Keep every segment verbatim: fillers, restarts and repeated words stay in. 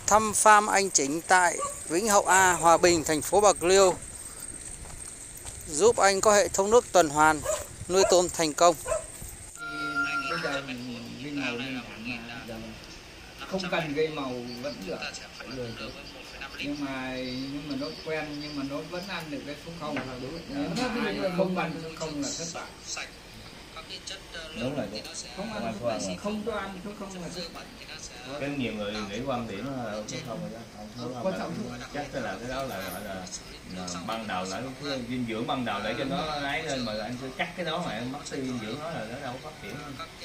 thăm farm anh Chính tại Vĩnh Hậu A, Hòa Bình, thành phố Bạc Liêu, giúp anh có hệ thống nước tuần hoàn nuôi tôm thành công. Bây giờ lên màu lên thẳng mà không cần gây màu vẫn được, được. nhưng mà nhưng mà nó quen nhưng mà nó vẫn ăn được cái số không là đúng. Nó không ăn số không là thất bại. Đúng rồi, không ăn không, không cho ăn số không là thất bại. Cái nhiều người nghĩ quan điểm số không rồi đó, không không chắc là cái đó là gọi là, là ban đầu là cái dinh dưỡng ban đầu để cho nó ấy lên, mà anh cứ cắt cái đó mà em mất đi dinh dưỡng đó là nó đâu có phát triển.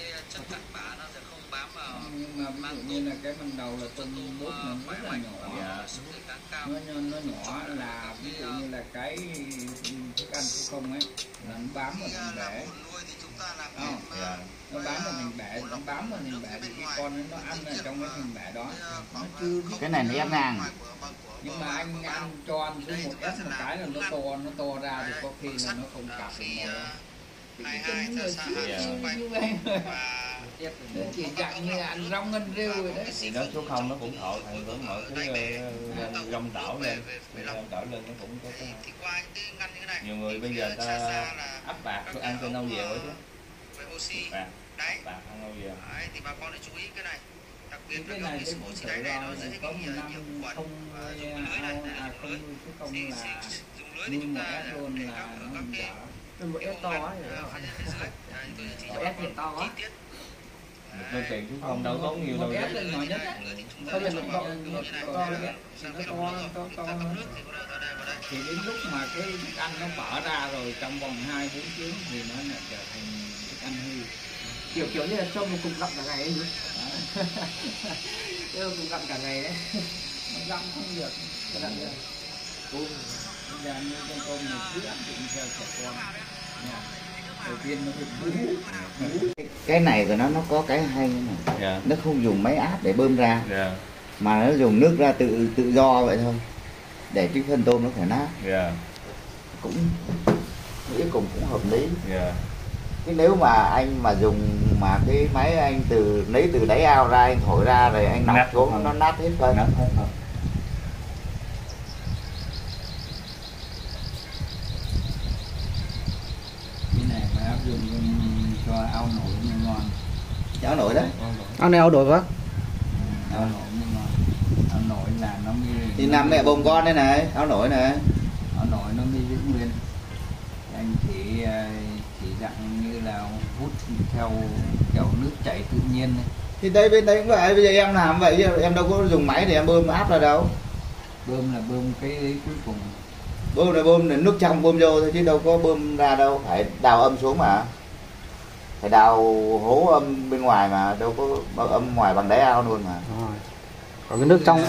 Nhưng mà ví dụ như là cái ban đầu là tôm đốt nó rất là nhỏ, dạ. nó, nó nhỏ là ví dụ như là cái thức ăn số không ấy là nó bám vào thành bể, không? Dạ. Nó bám vào thành bể, nó bám vào thành bể thì cái con ấy nó ăn ở trong cái thành bể đó, nó chưa biết. Cái này nó ép ngang. Nhưng mà anh ăn cho ăn xuống một ép một cái là nó to, nó to ra thì có khi là nó không cặp được màu đâu. Thì cái chân người chưa như vậy nó chỉ dạng như ăn rong ngân rêu rồi đấy. Thì nó số không nó cũng thọ thành với mọi cái rong đảo lên, rong đảo lên nó cũng có cái. Nhiều người bây giờ ta áp bạc tôi ăn cho nâu dèo ấy chứ. Bạc, bạc ăn nâu dèo. Thì bà con để chú ý cái này. Đặc biệt cái là này cái oxy đáy này nó dễ có một gây năm nhiều khuẩn. không Dùng lưới này, à không nuôi chứ không là dùng lưới thì chúng ta luôn để là đắp ở nó các cái Cái một ép to ấy, một ép hiện to ấy. Một đôi tiền số không đâu tốn nhiều đâu. Một ép lên nhỏ nhất á. Không là mình to, một to lên, nó to, to, to hơn. Thì đến lúc mà cái thức ăn nó mở ra rồi trong vòng hai bốn tiếng thì nó lại trở thành thức ăn hư. Kiểu kiểu như là cho một cục gặm cả ngày ấy. Cho một cục gặm cả ngày đấy. Nó gặm không được. Nó gặm được. Tôm, bây giờ như con tôm này cứ áp dụng theo trẻ con. Đầu tiên nó phải bú. Cái này của nó nó có cái hay này. Yeah. Nó không dùng máy áp để bơm ra, Yeah. mà nó dùng nước ra tự tự do vậy thôi, để cái phân tôm nó phải nát. Yeah. Cũng cuối cùng cũng hợp lý. Yeah. Cái nếu mà anh mà dùng mà cái máy anh từ lấy từ đáy ao ra, anh thổi ra rồi anh nọc xuống nó nát hết phân. Nát hết phân. Cái này phải áp dụng cho ao nổi mới ngon. Áo nổi đấy. Ao này ao nổi vâng. Ao nổi mới ngon. Ao nổi là nó mới. Thì làm mẹ bồng con đây này, áo nổi này. Ao nổi nó mới giữ nguyên. Anh chỉ chỉ dạng như là hút theo kiểu nước chảy tự nhiên này. Thì đây bên đây cũng vậy, bây giờ em làm vậy em đâu có dùng máy để em bơm áp ra đâu. Bơm là bơm cái ấy cuối cùng. Bơm là bơm là nước trong bơm vô thôi chứ đâu có bơm ra đâu, phải đào âm xuống mà. Phải đào hố âm bên ngoài mà, đâu có âm ngoài bằng đáy ao luôn mà. Rồi. Còn cái nước trong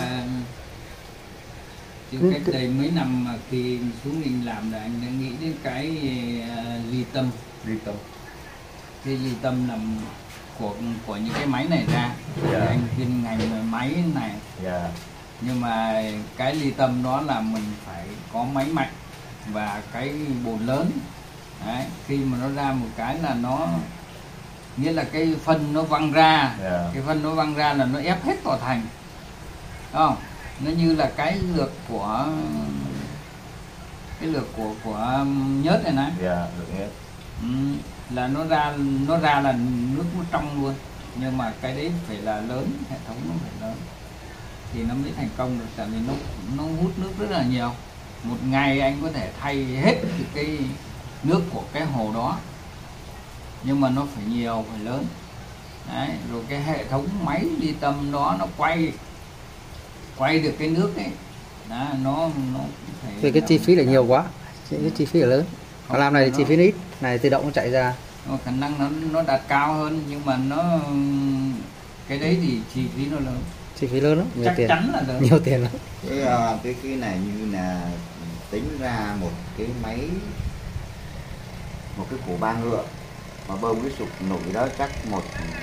chứ cách đây mấy năm mà khi xuống mình làm là anh đã nghĩ đến cái uh, ly tâm. Ly tâm. Cái ly tâm nằm của của những cái máy này ra. Yeah. Anh chuyên ngành máy này. Yeah. Nhưng mà cái ly tâm đó là mình phải có máy mạnh và cái bồn lớn. Đấy, khi mà nó ra một cái là nó nghĩa là cái phân nó văng ra. Yeah. Cái phân nó văng ra là nó ép hết vào thành. Đúng không? Nó như là cái lược của cái lược của của nhớt này này. Dạ, lược nhớt. Ừ, là nó ra nó ra là nước nó trong luôn, nhưng mà cái đấy phải là lớn, hệ thống nó phải lớn thì nó mới thành công được, tại vì nó nó hút nước rất là nhiều. Một ngày anh có thể thay hết cái nước của cái hồ đó, nhưng mà nó phải nhiều, phải lớn. Đấy, rồi cái hệ thống máy ly tâm đó nó quay quay được cái nước ấy, đó, nó nó phải. Vì cái chi phí là nhiều quá, cái chi phí là lớn. Còn làm này thì chi phí ít, này tự động nó chạy ra. Nó khả năng nó nó đạt cao hơn, nhưng mà nó cái đấy thì chi phí nó lớn. Chi phí lớn lắm, nhiều chắc tiền. chắn là lớn. Nhiều tiền lắm. Cái, uh, cái cái này như là tính ra một cái máy, một cái cổ ba ngựa mà bơm cái sục nổi đó chắc một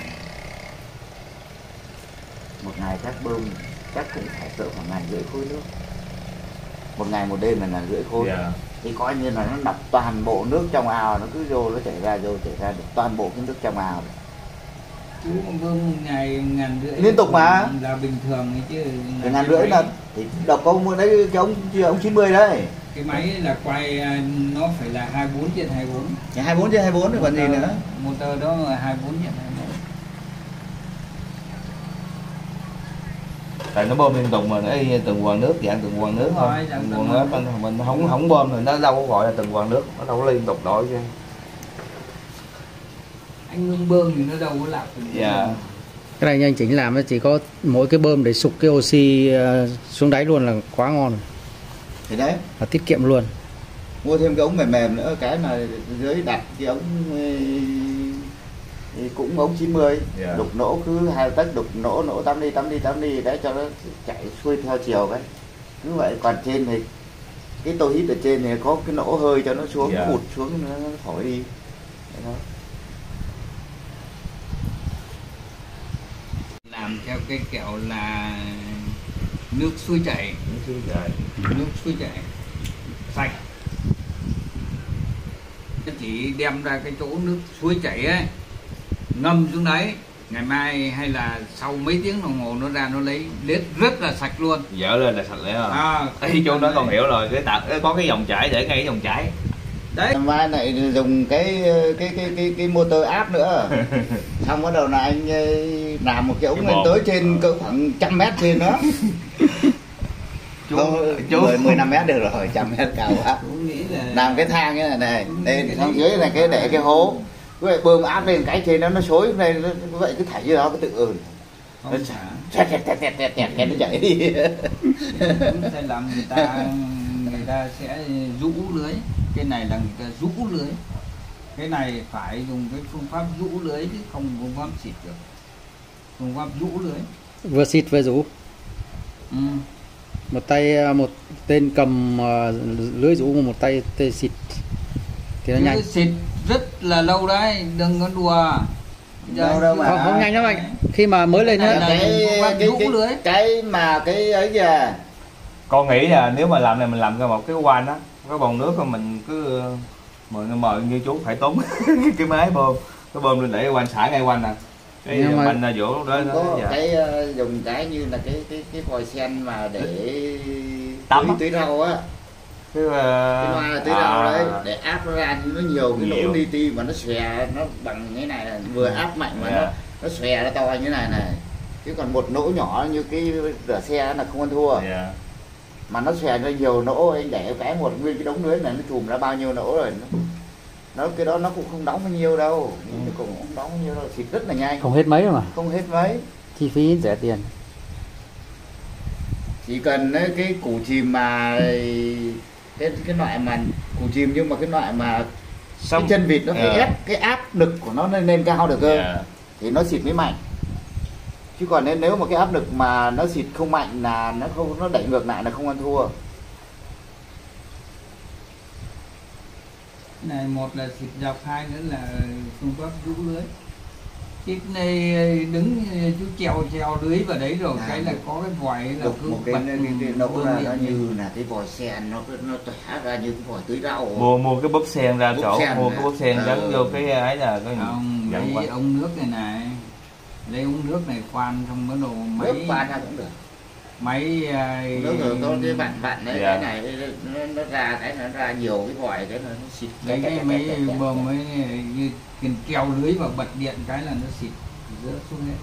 một ngày chắc bơm chắc cũng phải cỡ khoảng ngàn rưỡi khối nước, một ngày một đêm là ngàn rưỡi khối. Yeah. Thì coi như là nó đập toàn bộ nước trong ao, nó cứ vô nó chảy ra vô chảy ra được toàn bộ cái nước trong ao. chú bơm một ngày ngàn rưỡi Liên tục mà. là bình thường ấy chứ. Cái ngàn rưỡi là thì đọc có mua đấy cái ống ống chín mươi đấy. Cái máy là quay nó phải là hai mươi bốn trên hai mươi bốn. hai mươi bốn trên hai mươi bốn rồi còn gì nữa. Motor đó là hai mươi bốn trên hai mươi bốn. Tại nó bơm liên tục mà nó từng quần nước, dạng từng quần nước thôi. Quần nước mình, mình không không bơm thì nó đâu có gọi là từng quần nước, nó đâu có liên tục đổi chứ. Anh ngưng bơm thì nó đâu có lạc. Dạ. Cái này như anh Chính làm chỉ có mỗi cái bơm để sục cái oxy xuống đáy luôn là quá ngon. Thì đấy. Và tiết kiệm luôn. Mua thêm cái ống mềm mềm nữa, cái mà dưới đặt cái ống thì cũng ống chín mươi, yeah. Đục nỗ cứ hai tấc đục nỗ nỗ tắm đi tắm đi tắm đi để cho nó chạy xuôi theo chiều cái. Cứ vậy, còn trên thì cái tô hít ở trên thì có cái nỗ hơi cho nó xuống, yeah. Hụt xuống nó thổi đi. Đó. Làm theo cái kiểu là nước suối chảy, nước suối chảy, nước suối chảy sạch. Chỉ đem ra cái chỗ nước suối chảy ấy, ngâm xuống đấy, ngày mai hay là sau mấy tiếng đồng hồ nó ra nó lấy lết rất là sạch luôn, dở lên là sạch lẽ rồi. À, Ê, chú nói con hiểu rồi, cái tạt có cái dòng chảy để ngay cái dòng chảy. Đấy. Mai lại dùng cái cái cái cái cái motor áp nữa. Xong bắt đầu là anh làm một cái ống lên tới trên cỡ khoảng trăm mét trên đó. Chú, chú mười, mười lăm mét được rồi, trăm mét cao quá. Làm cái thang cái này này, lên xong dưới này cái để cái hố. Vậy bơm áp lên cái trên đó nó xối này, nó vậy cứ thảy dưới đó cái tự ừn. Nó tẹt tẹt tẹt tẹt tẹt tẹt nó chảy đi. Sẽ làm người ta người ta sẽ rũ lưới. Cái này là người ta rũ lưới. Cái này phải dùng cái phương pháp rũ lưới chứ không phương pháp xịt được. Phương pháp rũ lưới. Vừa xịt vừa rũ. Ừ. Một tay một tên cầm lưới rũ, một tay tay xịt thì nó chứ nhanh. Xịt rất là lâu đấy, đừng có đùa. Đâu đâu mà không, không nhanh lắm anh. Khi mà mới lên cái cái, cái, cái, cái mà cái ấy kìa. Con nghĩ là nếu mà làm này mình làm ra một cái van đó, cái bồn nước của mình cứ mời mời như chú phải tốn cái máy bơm, cái bơm lên để van xả ngay quanh nè. Cái banh là vỗ đó có đó, cái uh, dùng cái như là cái cái cái vòi sen mà để tắm tưới, tưới rau á. Cái, uh, cái loa tưới à, rau đấy để áp nó ra thì nó nhiều cái nhiều. lỗ li ti mà nó xòe nó bằng cái này là vừa áp mạnh mà yeah. nó nó xòe ra to như này này. Chứ còn một nỗ nhỏ như cái rửa xe là không ăn thua. Yeah. Mà nó xòe ra nhiều nỗ, anh để cái một nguyên cái đống lưới này nó chùm ra bao nhiêu nỗ rồi. Nó, nó cái đó nó cũng không đóng bao nhiêu đâu, ừ. Nó cũng không đóng bao nhiêu đâu, xịt rất là nhanh. Không hết mấy mà. Không hết mấy. Chi phí rẻ tiền. Chỉ cần cái củ chìm mà cái cái loại mà củ chìm nhưng mà cái loại mà Xong. cái chân vịt nó phải yeah. ép cái áp lực của nó lên, lên cao được cơ, yeah. Thì nó xịt mới mạnh. Chứ còn nếu nếu mà cái áp lực mà nó xịt không mạnh là nó không nó đẩy ngược lại là không ăn thua. Này một là xịt dọc, hai nữa là phương pháp rũ lưới. Cái này đứng chú treo treo lưới vào đấy rồi à, cái là có cái vòi là cứ một cái, bật cái, cái, cái nỗ ra nó như là cái vòi sen, nó nó tỏa ra như cái vòi tưới rau. Mua mua cái bóp sen ra bóp chỗ sen mua cái bóp sen gắn ừ. vô cái ấy là có không lấy ống nước này này, lấy ống nước này khoan xong bắt đầu máy khoan ra cũng được. Máy nó rồi có cái bạn bạn đấy yeah. Cái này nó, nó ra cái nó ra nhiều cái vòi cái nó xịt cái cái mấy bơm mới như cần treo lưới và bật điện cái là nó xịt rớt xuống hết.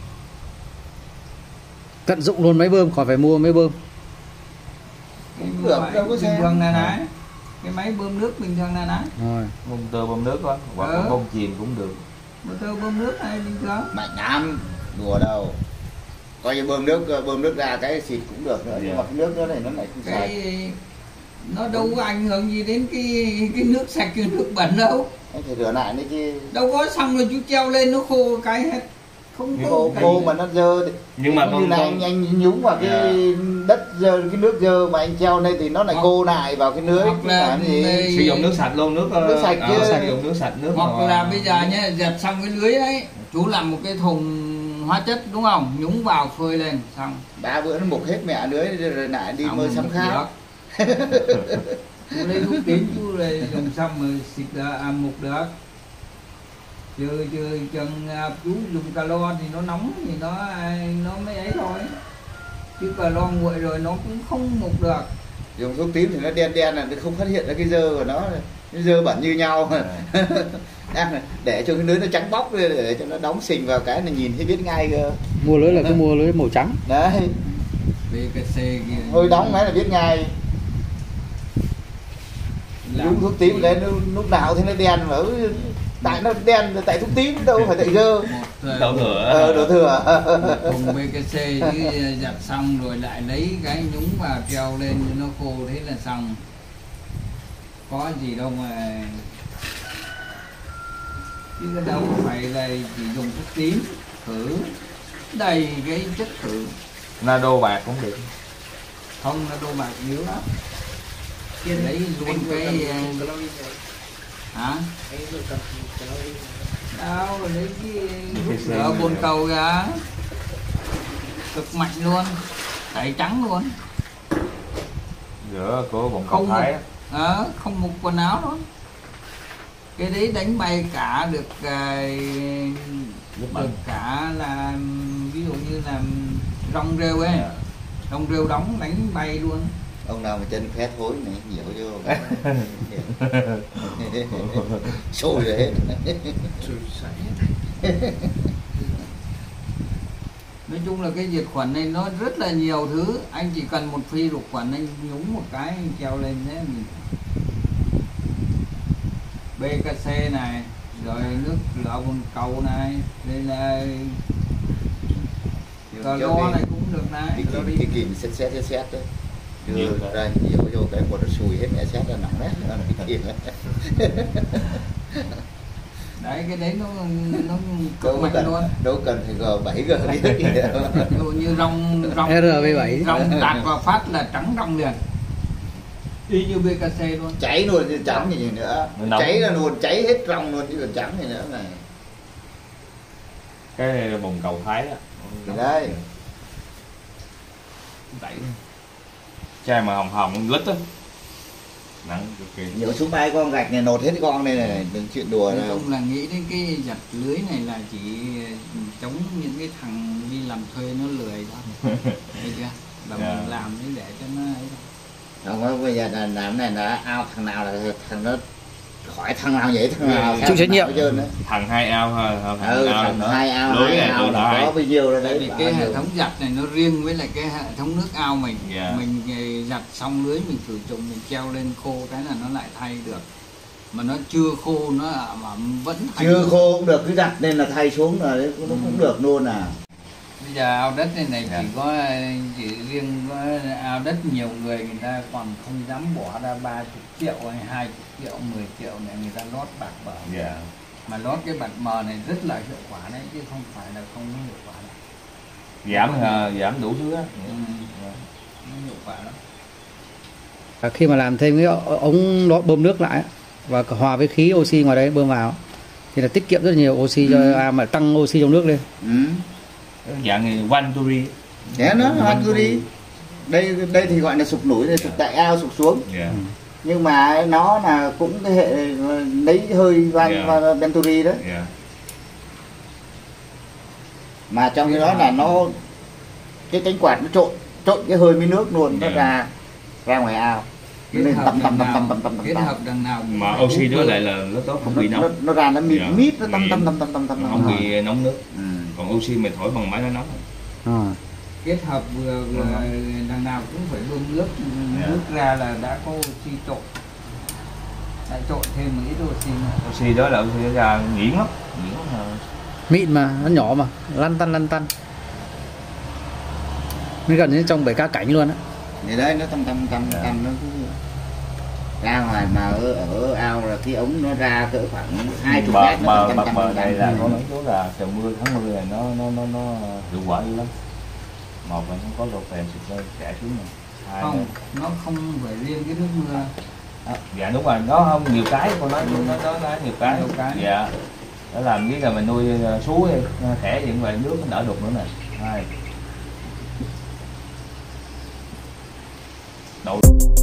Tận dụng luôn máy bơm, khỏi phải mua máy bơm. Cái được đâu có xe bình này này, cái máy bơm nước bình thường này này. Rồi. Motor bơm nước đó, hoặc ừ. bơm chìm cũng được. Motor bơm nước này bình thường. Mạnh lắm, đùa đâu. Coi như bơm nước bơm nước ra cái xịt cũng được nữa, yeah. Nhưng mà cái nước đó này nó lại không sạch. Nó đâu có ảnh hưởng gì đến cái cái nước sạch cái nước bẩn đâu. Anh phải rửa lại đấy chứ. Đâu có, xong rồi chú treo lên nó khô cái hết. Không có khô, khô mà nó dơ. Nhưng mà như là anh anh nhúng vào cái yeah. đất dơ, cái nước dơ mà anh treo lên thì nó lại khô lại vào cái lưới. Hoặc là gì? Sử dụng nước sạch luôn, nước nước sạch chứ. À, sử dụng nước sạch nước. Hoặc mà... là bây giờ nhá, dẹp xong cái lưới đấy, chú làm một cái thùng hóa chất đúng không, nhúng vào phơi lên xong ba bữa nó mục hết mẹ lưới rồi lại đi mơ sắm khác. Chú lấy thuốc tím chú lấy dùng xong rồi xịt à, mục được. chứ chứ chân chú dùng calo thì nó nóng thì nó nó mới ấy thôi, chứ calo nguội rồi nó cũng không mục được. Dùng thuốc tím thì nó đen đen là nó không phát hiện ra cái dơ của nó, cái dơ bẩn như nhau. Để cho cái lưới nó trắng bóc lên để cho nó đóng xình vào cái là nhìn thấy biết ngay cơ. Mua lưới là cứ mua lưới màu trắng. Đấy. vê ca xê kia. Thôi đóng cái là biết ngay. Dùng thuốc tím cái lúc nào thấy nó đen mà tại nó đen tại thuốc tím đâu phải tại dơ. Đổ thừa. Ờ, đổ thừa. Cùng vê ca xê chứ giặt xong rồi lại lấy cái nhúng vào treo lên cho nó khô thế là xong. Có gì đâu mà, chứ cái đâu phải là chỉ dùng thuốc tím khử đầy cái chất khử. Nado bạc cũng được. Không, nado bạc yếu lắm. Lấy luôn cái hả? Đâu lấy cái hút rửa bồn cầu ra cực mạnh luôn, tẩy trắng luôn, Rửa của bồn cầu không Thái một, à, không một quần áo đó. Cái đấy đánh bay cả được uh, được cả là ví dụ như là rong rêu ấy, rong rêu đóng đánh bay luôn. Ông nào mà chân khét thối này nhiều vô sôi rồi hết. Nói chung là cái diệt khuẩn này nó rất là nhiều thứ, anh chỉ cần một phi đục khuẩn anh nhúng một cái anh treo lên thế mình. bê ca xê này, rồi nước rửa bồn cầu này, đây là calo này cũng được này. Cái kìm, cái kìm xét xét xét xét đấy. Đưa ra nhiều vô cái một nó xùi hết mẹ xét ra nặng đấy, nó cái kìm đấy. Đấy cái đấy nó nó cực Đâu mạnh cần, luôn. đâu cần phải G bảy G đi hết gì đâu. Ví dụ như rong rong R V bảy rong tạt vào phát là trắng rong liền, y như bê ca xê luôn. Cháy luôn chứ trắng gì nữa. Cháy là luôn, cháy hết rong luôn chứ còn trắng gì nữa này. Cái bồn cầu Thái á. Thì đấy. Đẩy. Chai mà hồng hồng lít á. Nặng cực kỳ. Nhiều xuống bay con gạch này nột hết cái con này này, đừng chuyện đùa Nói đâu. chung là nghĩ đến cái giặt lưới này là chỉ chống những cái thằng đi làm thuê nó lười thôi. Thấy chưa? Là Yeah. mình làm để cho nó ấy thôi. Không có bây giờ là làm này là ao thằng nào là thằng nó khỏi thằng nào vậy thằng nào chịu trách nhiệm. Thằng hai ao ha, thằng Ừ, ao thằng nữa. hai ao, Lưới hai này ao tôi là đã có bao nhiêu rồi Tại đấy. vì cái hệ thống giặt này nó riêng với lại cái hệ thống nước ao mình. Yeah. Mình giặt xong lưới mình sử dụng mình treo lên khô cái là nó lại thay được. Mà nó chưa khô nó ẩm ẩm vẫn thay Chưa được. khô cũng được, cứ giặt nên là thay xuống là nó cũng Ừ. được luôn à. Bây giờ ao đất này này Dạ. chỉ có chỉ riêng có ao đất nhiều người người ta còn không dám bỏ ra ba mươi triệu hay hai mươi triệu, mười triệu này người ta lót bạt bờ. Dạ. Mà lót cái bạt mờ này rất là hiệu quả đấy chứ không phải là không có hiệu quả đâu. Giảm ờ, giảm đủ thứ á. Ừ. Nó hiệu quả lắm. Và khi mà làm thêm cái ống đó bơm nước lại và hòa với khí oxy ngoài đấy bơm vào thì là tiết kiệm rất nhiều oxy cho ao, mà tăng oxy trong nước lên. Ừ. Dạng Vanturi. Thế nó ăn cứ đi. Đây đây thì gọi là sụp nổi, này sụp tại ao sụp xuống. Dạ. Nhưng mà nó là cũng cái hệ lấy hơi van Yeah. yeah. Venturi đó. Dạ. Mà trong cái đó là nó cái cánh quạt nó trộn trộn cái hơi với nước luôn, nó Yeah. ra ra ngoài ao. Kết Nên hợp tầm tầm đằng tầm nào, tầm tầm tầm kết tầm. hợp đằng nào cũng Mà phải oxy đúng đó vừa. lại là nó tốt, không Nó, bị nó, nóng. nó ra nó mịt Dạ. mít nó tâm Mịt. tâm tâm tâm tâm tâm. Không bị nóng nước. Ừ. Còn oxy mình thổi bằng máy nó nóng. À. Kết hợp vừa, vừa đằng nào cũng phải bơm nước. Yeah. Nước ra là đã có oxy trộn, đã trộn thêm một ít oxy nữa. Oxy đó là oxy nó ra nhuyễn lắm. Nhuyễn lắm. Mịn mà, nó nhỏ mà, lăn tăn lăn tăn. Nó gần như trong bể cá cảnh luôn á. Thì đấy nó tâm tâm tâm Dạ. tâm nó cứ ra ngoài mà ở, ở ao là cái ống nó ra cỡ khoảng hai chục bờ mét nó bờ tâm bờ tâm bờ tâm này tâm. là có nói chú là trời mưa tháng mưa này nó nó nó nó hiệu quả dữ lắm. Một là không có độ phèn sụt lên chảy xuống này. Hai Không, là- nó không phải riêng cái nước mưa. À, dạ đúng rồi, nó không nhiều cái, con nói nó nó nó nhiều cái. Nhiều cái. Dạ. Nó làm với là mình nuôi sú thẻ gì cũng vậy, nước nó đỡ đục nữa nè. Hai. Đậu